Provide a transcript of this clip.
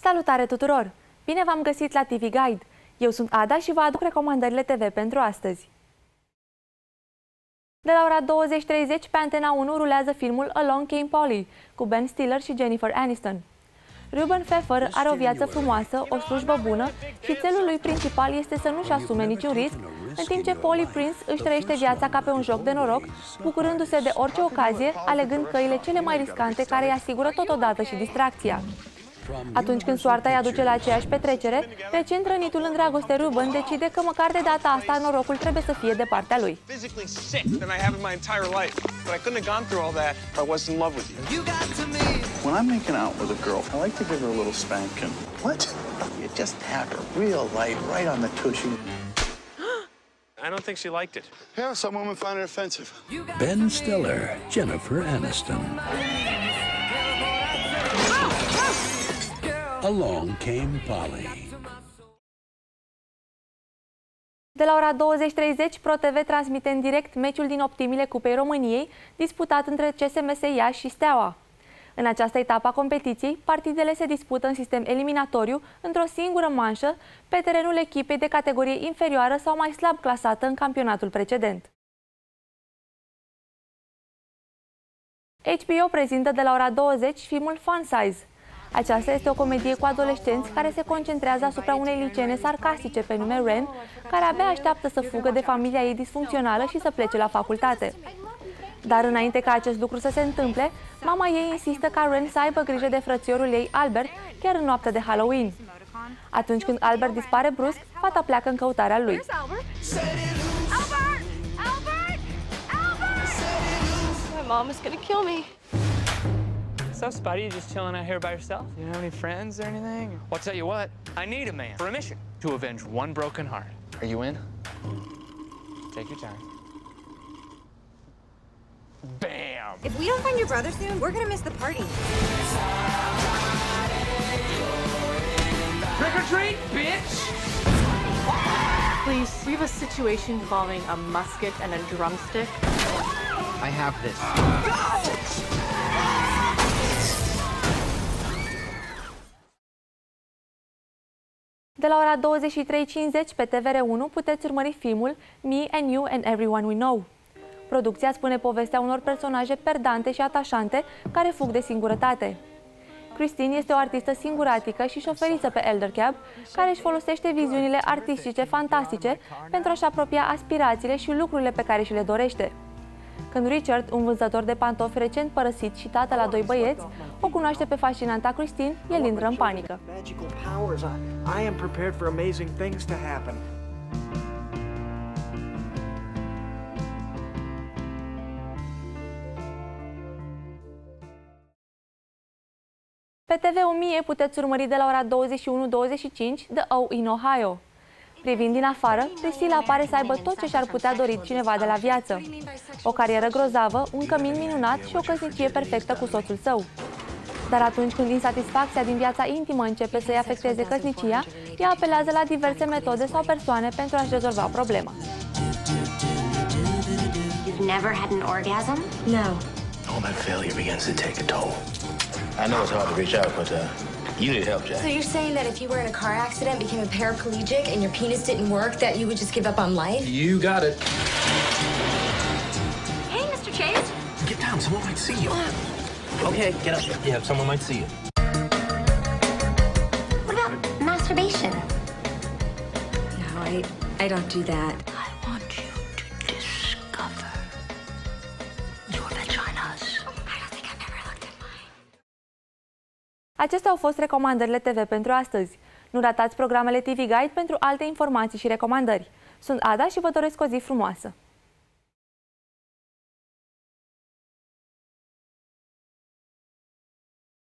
Salutare tuturor! Bine v-am găsit la TV Guide! Eu sunt Ada și vă aduc recomandările TV pentru astăzi. De la ora 20:30 pe Antena 1 rulează filmul Along Came Polly cu Ben Stiller și Jennifer Aniston. Ruben Pfeffer are o viață frumoasă, o slujbă bună și țelul lui principal este să nu-și asume niciun risc, în timp ce Polly Prince își trăiește viața ca pe un joc de noroc, bucurându-se de orice ocazie, alegând căile cele mai riscante care îi asigură totodată și distracția. Atunci când soarta îi aduce la aceeași petrecere, recent rănitul în dragoste Ruben decide că măcar de data asta norocul trebuie să fie de partea lui. When I'm making out with a girl, I like to give her a little spanking. What? You just tap her real light right on the tushy. I don't think she liked it. Yeah, some women find it offensive. Ben Stiller, Jennifer Aniston. Along Came Polly. De la ora 20:30, ProTV transmite în direct meciul din optimile Cupei României, disputat între CSMS Iași și Steaua. În această etapă a competiției, partidele se dispută în sistem eliminatoriu, într-o singură manșă, pe terenul echipei de categorie inferioară sau mai slab clasată în campionatul precedent. HBO prezintă de la ora 20 filmul Fun Size. Aceasta este o comedie cu adolescenți care se concentrează asupra unei liceene sarcastice pe nume Ren, care abia așteaptă să fugă de familia ei disfuncțională și să plece la facultate. Dar înainte ca acest lucru să se întâmple, mama ei insistă ca Ren să aibă grijă de frățiorul ei, Albert, chiar în noaptea de Halloween. Atunci când Albert dispare brusc, fata pleacă în căutarea lui. So, Spidey, you just chilling out here by yourself? You don't have any friends or anything? Well, I'll tell you what, I need a man for a mission to avenge one broken heart. Are you in? Take your time. Bam! If we don't find your brother soon, we're gonna miss the party. Trick or treat, bitch! Please, we have a situation involving a musket and a drumstick. I have this. De la ora 23:50 pe TVR1 puteți urmări filmul Me and You and Everyone We Know. Producția spune povestea unor personaje perdante și atașante care fug de singurătate. Christine este o artistă singuratică și șoferiță pe Eldercab, care își folosește viziunile artistice fantastice pentru a-și apropia aspirațiile și lucrurile pe care și le dorește. Când Richard, un vânzător de pantofi recent părăsit și tată la 2 băieți, o cunoaște pe fascinanta Christine, el intră în panică. Pe TV 1000 puteți urmări de la ora 21:25 The O in Ohio. Privind din afară, Priscilla pare să aibă tot ce și-ar putea dori cineva de la viață. O carieră grozavă, un cămin minunat și o căsnicie perfectă cu soțul său. Dar atunci când insatisfacția din viața intimă începe să-i afecteze căsnicia, ea apelează la diverse metode sau persoane pentru a-și rezolva problema. You've never had an orgasm? No. All that failure begins to take a toll. I know it's hard to reach out, but you need help, Jack. So you're saying that if you were in a car accident, became a paraplegic, and your penis didn't work, that you would just give up on life? You got it. Hey, Mr. Chase. Get down, someone might see you. Okay, get up. Yeah, someone might see you. What about masturbation? No, I don't do that. I want you to discover your vaginas. I don't think I've ever looked at mine. Acestea au fost recomandările TV pentru astăzi. Nu ratați programele TV Guide pentru alte informații și recomandări. Sunt Ada și vă doresc o zi frumoasă!